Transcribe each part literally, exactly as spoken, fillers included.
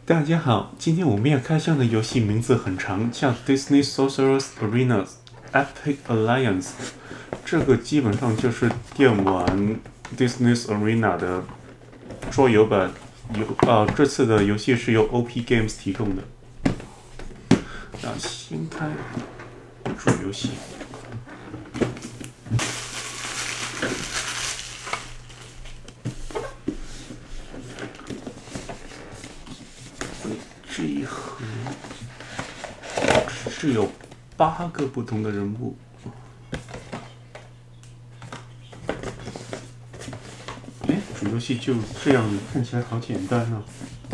大家好，今天我们要开箱的游戏名字很长，叫 Disney Sorcerer's Arena Epic Alliance。这个基本上就是电玩 Disney's Arena 的桌游版。游呃，这次的游戏是由 O P Games 提供的。那先开主游戏。这一盒是有八个不同的人物。哎，主游戏就这样，看起来好简单啊。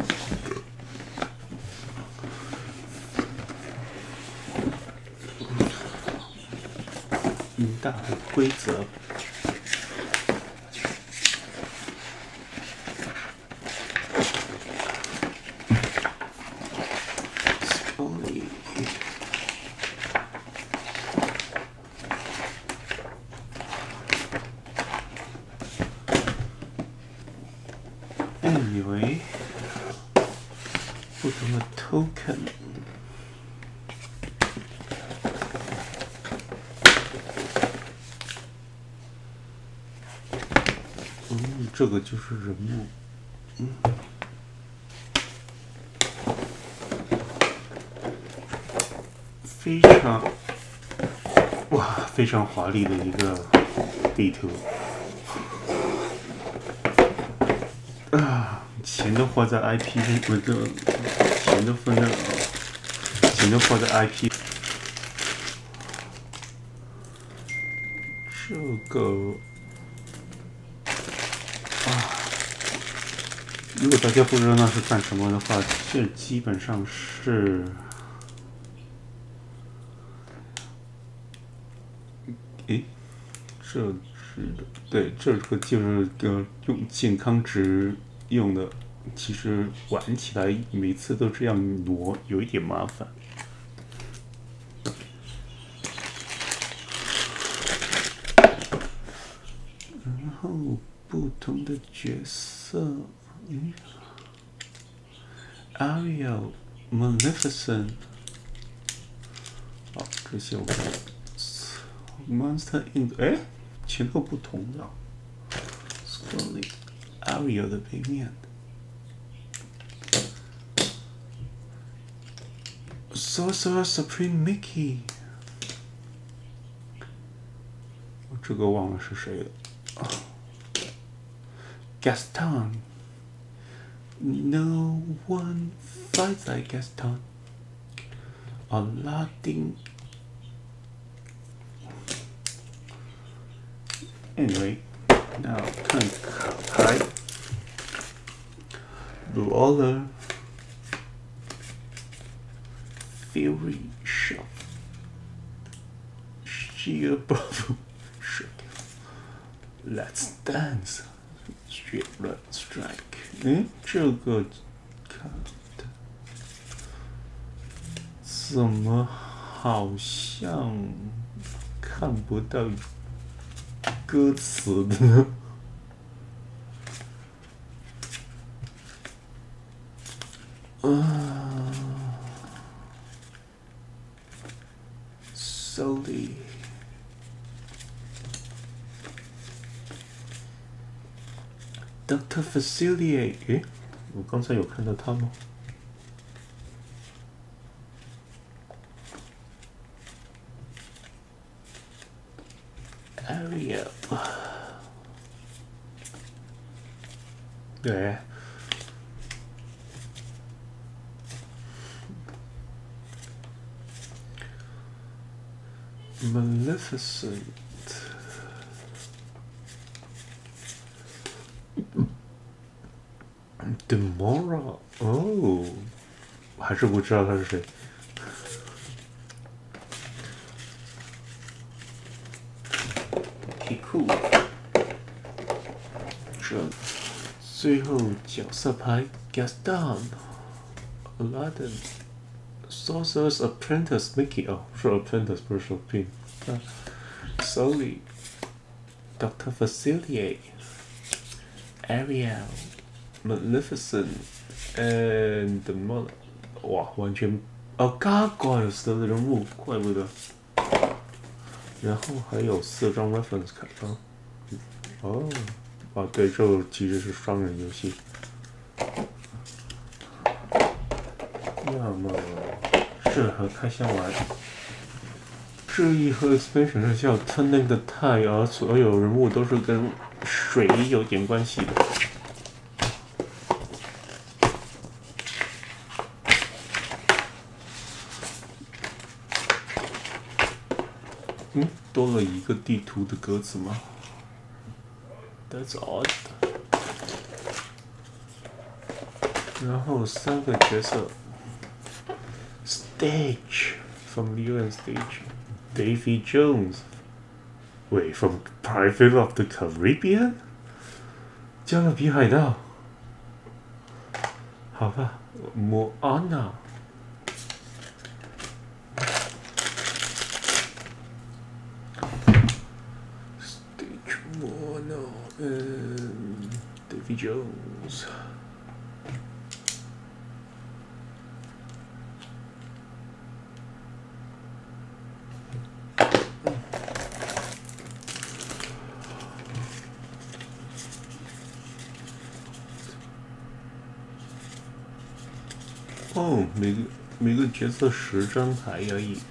明大的规则。Anyway， 不同的 token。嗯，这个就是人物。嗯。非常，哇，非常华丽的一个地图。啊，钱都花在 I P 上，我这钱都分了，钱都花在 I P。这个啊，如果大家不知道那是干什么的话，这基本上是。诶，这是对，这个就是个用健康值用的。其实玩起来每次都这样挪，有一点麻烦。然后不同的角色，嗯 ，Ariel、Maleficent， 好，这些我看。Monster in 哎，前后不同的。Scully Ariel 的背面。Sorcerer Supreme Mickey， 这个忘了是谁了。Gaston， No one fights like Gaston。Aladdin。Anyway， 那看卡牌 ，Brawler， Fury Shot， Sheer Buff Shot，Let's Dance， 血乱 Strike。哎，这个卡的怎么好像看不到歌词的呢？啊 ，Sully， Doctor Facilier， 诶，我刚才有看到他吗？Ariel， 对。Maleficent， Demora， 哦，我还是不知道他是谁。挺酷。这最后角色牌 Gaston、Aladdin、Sorcerer's Apprentice Mickey， 哦，是 Apprentice 不是 Supreme。Sully、Doctor Facilier、Ariel、Maleficent and and the Mother， 哇，完全哦 Gargoyles 的人物，怪不得。然后还有四张 reference 卡啊，哦，啊对，这个其实是双人游戏。那么适合开箱玩。这一盒 expansion 是叫 Turning the Tide， 而所有人物都是跟水有点关系的。嗯，多了一个地图的格子吗 ？That's odd。然后三个角色 ，Stage from U N Stage。Davy Jones， 喂 ，from Private of the Caribbean， 加勒比海盗，好吧 ，Moana， Stage Moana， 嗯 ，Davy Jones。哦，每个每个角色十张牌而已，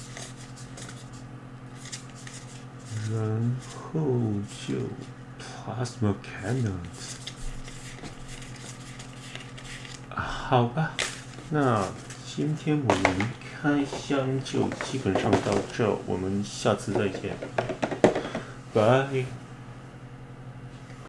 然后就 Plasma Cannons， 好吧，那今天我们开箱就基本上到这，我们下次再见，拜。